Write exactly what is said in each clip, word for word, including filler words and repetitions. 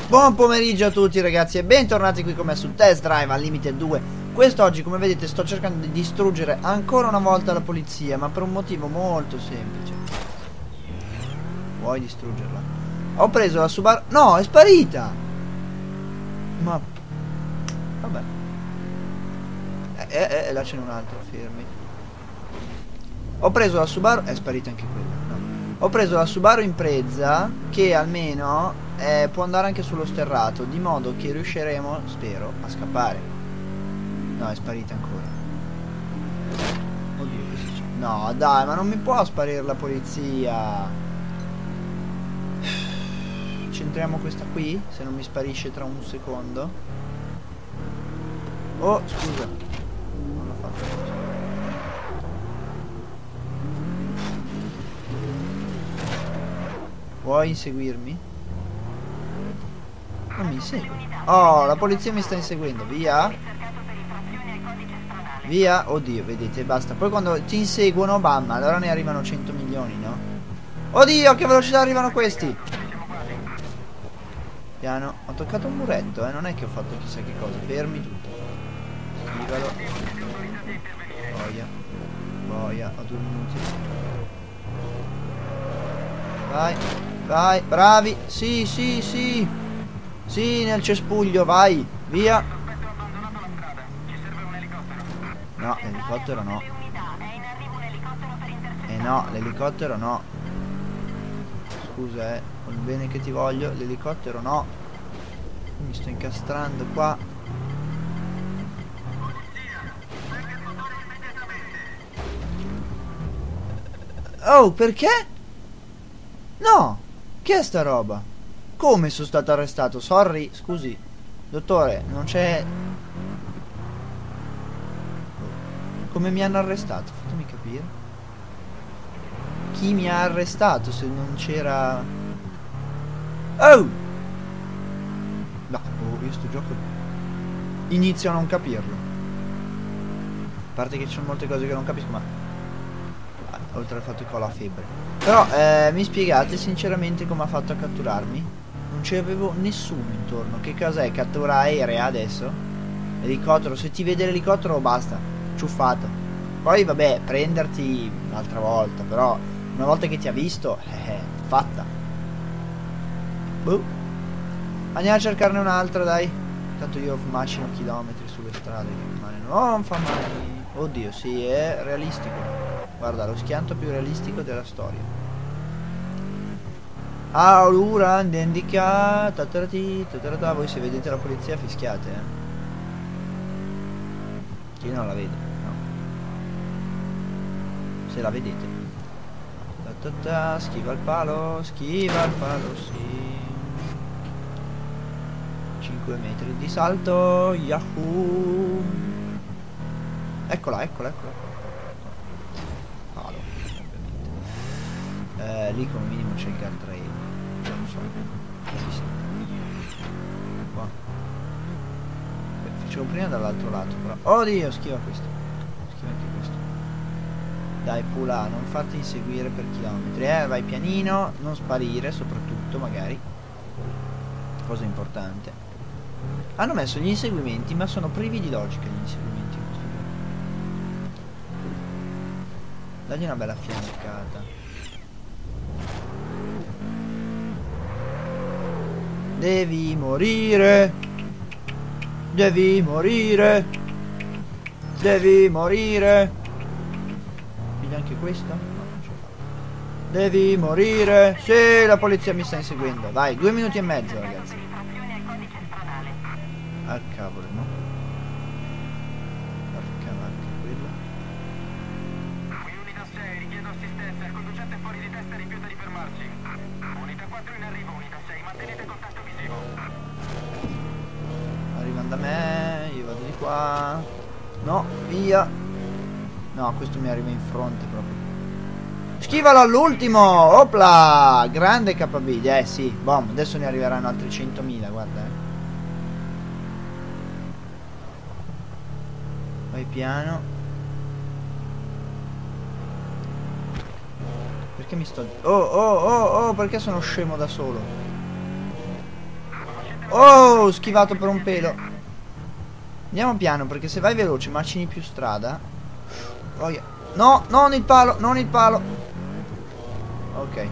Buon pomeriggio a tutti ragazzi e bentornati qui con me su Test Drive Unlimited due. Quest'oggi, come vedete, sto cercando di distruggere ancora una volta la polizia, ma per un motivo molto semplice. Vuoi distruggerla? Ho preso la Subaru... No, è sparita! Ma... vabbè. Eh, eh, eh, là ce n'è un altro, fermi. Ho preso la Subaru... è sparita anche quella, no. Ho preso la Subaru Impreza, che almeno eh, può andare anche sullo sterrato, di modo che riusciremo, spero, a scappare. No, è sparita ancora. Oddio, cosa c'è? No, dai, ma non mi può sparire la polizia. Centriamo questa qui, se non mi sparisce tra un secondo. Oh, scusa. Non l'ho fatto. Vuoi inseguirmi? Non mi insegue. Oh, la polizia mi sta inseguendo. Via. Via. Oddio, vedete, basta. Poi quando ti inseguono, bam, allora ne arrivano cento milioni, no? Oddio, che velocità arrivano questi. Piano. Ho toccato un muretto, eh. Non è che ho fatto chissà che cosa. Fermi tutto. Schivalo. Boia. Boia. Ho due minuti. Vai. Vai, bravi. Sì, sì, sì. Sì, nel cespuglio, vai. Via. No, l'elicottero no. Eh no, l'elicottero no. Scusa, eh. Con il bene che ti voglio, l'elicottero no. Mi sto incastrando qua. Oh, perché? No. Che è sta roba? Come sono stato arrestato? Sorry, scusi. Dottore, non c'è... Come mi hanno arrestato? Fatemi capire. Chi mi ha arrestato se non c'era... Oh! No, oh, io sto gioco inizio a non capirlo. A parte che ci sono molte cose che non capisco, ma... oltre al fatto che ho la febbre. Però eh, mi spiegate sinceramente come ha fatto a catturarmi? Non c'avevo nessuno intorno. Che cos'è? Cattura aerea adesso? Elicottero, se ti vede l'elicottero basta. Ciuffata. Poi vabbè, prenderti un'altra volta. Però una volta che ti ha visto, eh, fatta. Boh. Andiamo a cercarne un'altra, dai. Tanto io macino chilometri sulle strade che male non fa male. Oddio, sì, è realistico. Guarda, lo schianto più realistico della storia. Aura indicata. Voi se vedete la polizia fischiate, eh. Chi non la vede, no. Se la vedete. Ta ta ta, schiva il palo, schiva il palo, sì. cinque metri di salto, yahoo. Eccola, eccola, eccola. Palo, ovviamente. Eh, lì come minimo c'è il guardrail. Non so. Qua. Beh, facevo prima dall'altro lato, però. Oddio, schiva questo. Schiva anche questo. Dai, pula, non farti inseguire per chilometri, eh. Vai pianino, non sparire, soprattutto, magari. Cosa importante. Hanno messo gli inseguimenti, ma sono privi di logica gli inseguimenti. Dagli una bella fiancata. Devi morire. Devi morire. Devi morire. Piglia anche questa? No, non ce la fa. Devi morire. Sì, la polizia mi sta inseguendo. Vai, due minuti e mezzo, ragazzi. Ah, cavolo, no? Porca macchina, quella. Unità sei, richiedo assistenza. Il conducente è fuori di testa e rifiuta di fermarsi. Unità quattro in arrivo, unità sei, mantenete contatto visivo. Arrivano da me, io vado di qua. No, via. No, questo mi arriva in fronte proprio. Schivalo all'ultimo. Opla, grande K B. Eh sì, bom, adesso ne arriveranno altri centomila, guarda, eh. Vai piano. Perché mi sto... Oh, oh, oh, oh, perché sono scemo da solo? Oh, schivato per un pelo. Andiamo piano, perché se vai veloce macini più strada. Oh, yeah. No, non il palo, non il palo. Ok.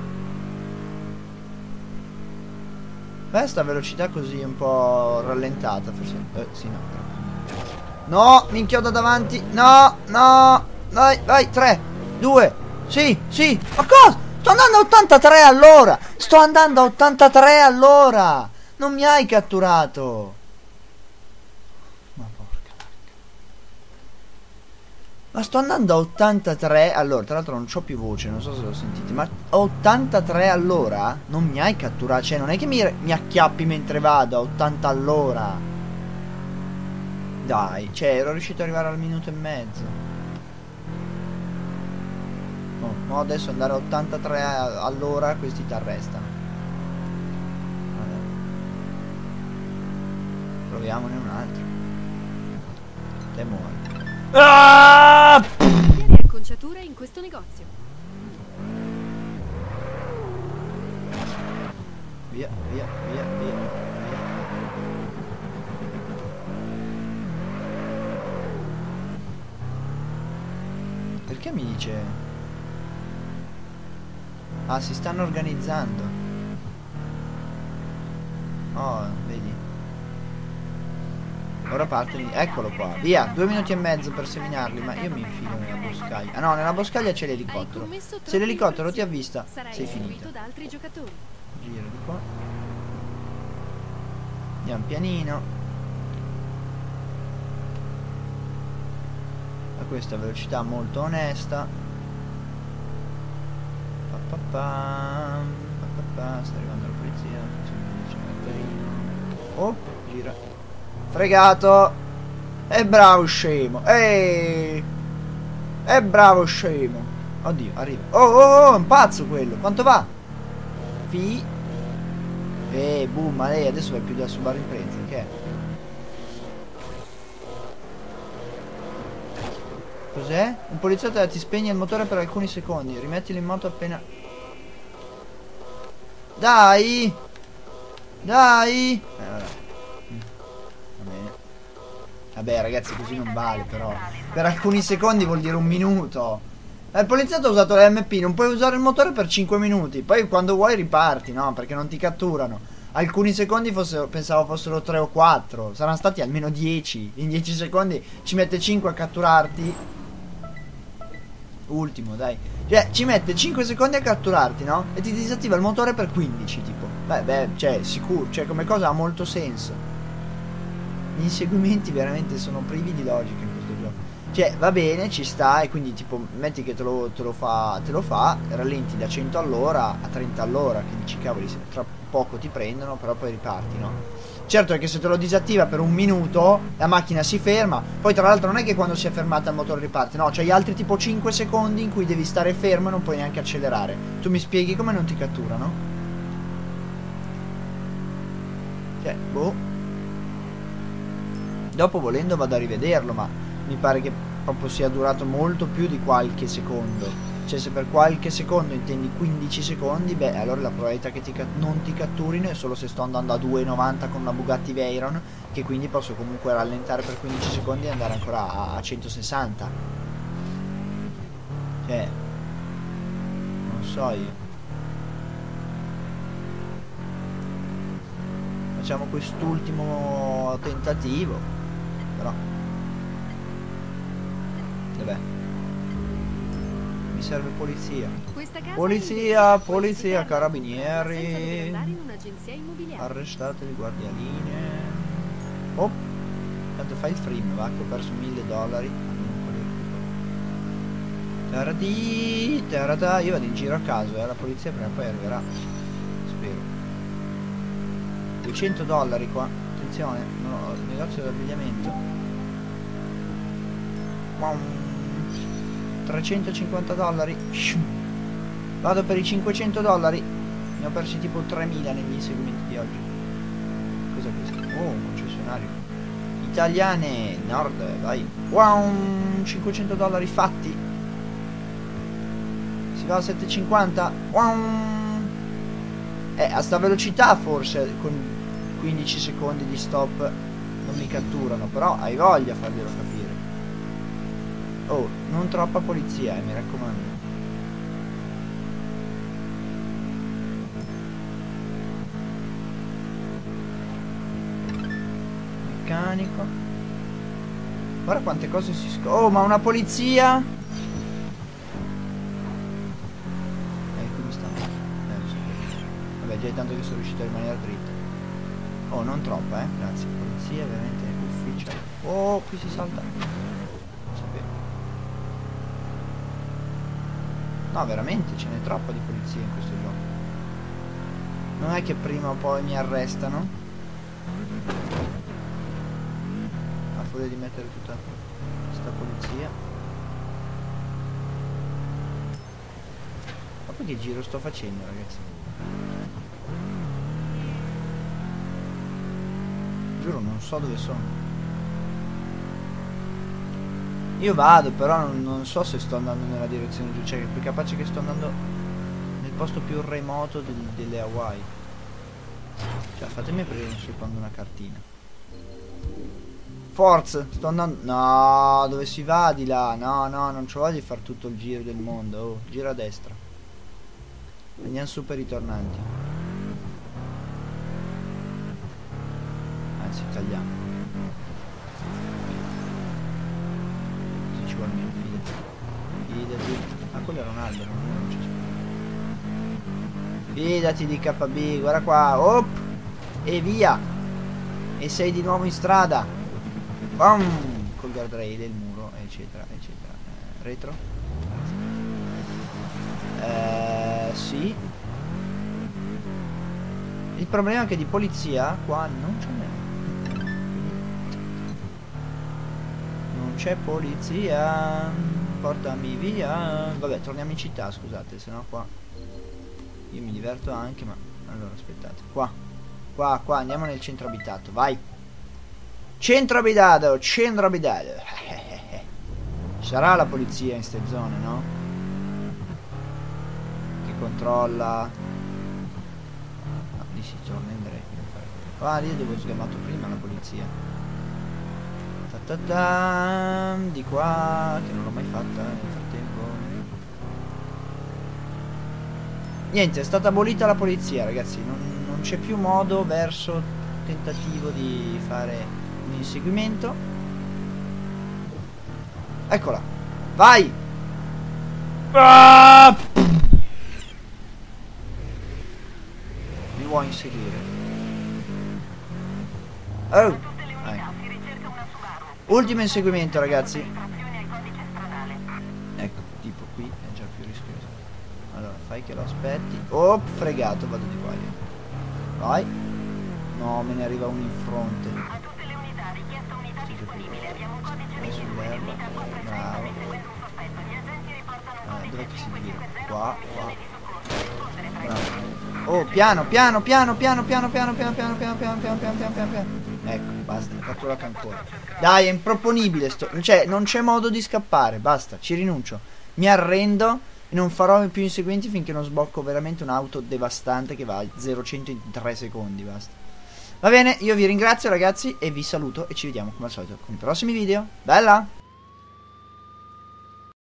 Beh, sta velocità così un po' rallentata. Forse... Eh, sì, no. No, mi inchioda davanti. No, no. Vai, vai, tre, due. Sì, sì. Ma cosa? Sto andando a ottantatré all'ora. Sto andando a ottantatré all'ora. Non mi hai catturato. Ma porca. Ma sto andando a ottantatré all'ora. Tra l'altro non c'ho più voce, non so se lo sentite. Ma a ottantatré all'ora non mi hai catturato. Cioè non è che mi, mi acchiappi mentre vado a ottanta all'ora. Dai, cioè ero riuscito ad arrivare al minuto e mezzo. No, no, adesso andare a ottantatré all'ora questi ti arrestano. Vabbè. Proviamone un altro. Te muori. Ah! Chiede acconciature in questo negozio. Via, via, via, via, via. Perché mi dice? Ah, si stanno organizzando. Oh, vedi. Ora parte. Eccolo qua. Via, due minuti e mezzo per seminarli. Ma io mi infilo nella boscaglia. Ah no, nella boscaglia c'è l'elicottero. Se l'elicottero ti avvista, sei finito. Da altri giocatori. Giro di qua. Andiamo pianino. A questa velocità molto onesta. Pa, pa, pa, pa, sta arrivando la polizia. Oh, gira. Fregato. E bravo scemo. Ehi. E bravo scemo. Oddio, arriva. Oh, oh, oh, è un pazzo quello. Quanto va? Fi. Eh, boom, ma lei adesso vai più da Subaru Impreza. Che è? Cos'è? Un poliziotto ti spegne il motore per alcuni secondi. Rimettilo in moto appena... Dai! Dai! Eh, vabbè. Va bene. Vabbè, ragazzi, così non vale, però. Per alcuni secondi vuol dire un minuto. Il poliziotto ha usato l'M P. Non puoi usare il motore per cinque minuti. Poi quando vuoi riparti, no? Perché non ti catturano. Alcuni secondi fossero, pensavo fossero tre o quattro. Saranno stati almeno dieci. In dieci secondi ci mette cinque a catturarti. Ultimo, dai. Cioè, ci mette cinque secondi a catturarti, no? E ti disattiva il motore per quindici, tipo. Beh, beh, cioè, sicuro. Cioè, come cosa ha molto senso. Gli inseguimenti veramente sono privi di logica in questo gioco. Cioè, va bene, ci sta. E quindi, tipo, metti che te lo, te lo fa, te lo fa, rallenti da cento all'ora a trenta all'ora. Che dici, cavoli, tra poco ti prendono, però poi riparti, no? Certo è che se te lo disattiva per un minuto la macchina si ferma. Poi tra l'altro non è che quando si è fermata il motore riparte. No, c'hai altri tipo cinque secondi in cui devi stare fermo e non puoi neanche accelerare. Tu mi spieghi come non ti catturano? Cioè, boh. Dopo volendo vado a rivederlo, ma mi pare che proprio sia durato molto più di qualche secondo. Cioè, se per qualche secondo intendi quindici secondi, beh, allora la probabilità che ti non ti catturino è solo se sto andando a due e novanta con una Bugatti Veyron, che quindi posso comunque rallentare per quindici secondi e andare ancora a, a centosessanta. Cioè, non so io. Facciamo quest'ultimo tentativo, però. Vabbè. Mi serve polizia. Polizia, polizia, carabinieri. Arrestate le guardialine. Oh, tanto fai il frame, va, che ho perso mille dollari. Taradì, taradà. Io vado in giro a caso, eh, la polizia prima o poi arriverà. Spero. duecento dollari qua. Attenzione, no, il negozio d'abbigliamento. Wow. trecentocinquanta dollari. Vado per i cinquecento dollari. Ne ho persi tipo tremila negli inseguimenti di oggi. Cos'è questo? Oh, un concessionario. Italiane Nord, vai. Wow, cinquecento dollari fatti. Si va a settecentocinquanta. Wow. Eh, a sta velocità forse con quindici secondi di stop non mi catturano, però hai voglia a farglielo capire. Oh, non troppa polizia, eh, mi raccomando. Meccanico. Guarda quante cose si scopre. Oh, ma una polizia! Eh, qui mi sta. Eh, non so perché. Vabbè, già è tanto che sono riuscito a rimanere dritta. Oh, non troppa, eh. Grazie. Polizia, veramente ufficiale. Oh, qui si salta. Non sapevo. No, veramente, ce n'è troppa di polizia in questo gioco. Non è che prima o poi mi arrestano. A furia di mettere tutta questa polizia. Ma poi che giro sto facendo, ragazzi? Giuro, non so dove sono. Io vado, però non, non so se sto andando nella direzione giusta. Cioè, è più capace che sto andando nel posto più remoto del, delle Hawaii. Cioè, fatemi aprire un secondo una cartina. Forza, sto andando. No, dove si va di là? No, no, non ci voglio di fare tutto il giro del mondo. Oh, gira a destra. Andiamo su per i tornanti. Anzi, tagliamo. Fidati. Ah, quello era un albero, non c'è. Fidati di K B, guarda qua. Op! E via. E sei di nuovo in strada. Bam! Col guardrail, il muro, eccetera, eccetera. Eh, retro. Eh, sì. Il problema è che di polizia qua non c'è niente. Non c'è polizia. Portami via. Vabbè, torniamo in città, scusate, sennò qua io mi diverto anche, ma allora aspettate. Qua. Qua, qua, andiamo nel centro abitato, vai. Centro abitato, centro abitato. Ci sarà la polizia in ste zone, no? Che controlla. No, lì si torna in dritta. Qua lì dove ho sgamato prima la polizia. Ta ta ta, di qua, che non l'ho mai fatta nel frattempo. Niente, è stata abolita la polizia, ragazzi. Non, non c'è più modo verso tentativo di fare un inseguimento. Eccola. Vai! Ah! Mi vuoi inseguire? Oh! Ultimo inseguimento, ragazzi. Ecco, tipo qui è già più rischioso. Allora, fai che lo aspetti. Oh, fregato, vado di qua io. Vai. No, me ne arriva uno in fronte. A tutte le unità, richiesta unità disponibile. Abbiamo un codice sull'erba. Bravo. Ah, dov'è che si gira? Qua, qua. Bravo. Oh, piano, piano, piano, piano, piano, piano, piano, piano, piano, piano, piano, piano, piano, piano, piano. Ecco, basta, catturato ancora. Dai, è improponibile sto. Cioè, non c'è modo di scappare, basta, ci rinuncio. Mi arrendo e non farò più inseguimenti finché non sblocco veramente un'auto devastante che va a zero a cento in tre secondi, basta. Va bene, io vi ringrazio, ragazzi, e vi saluto e ci vediamo come al solito con i prossimi video. Bella!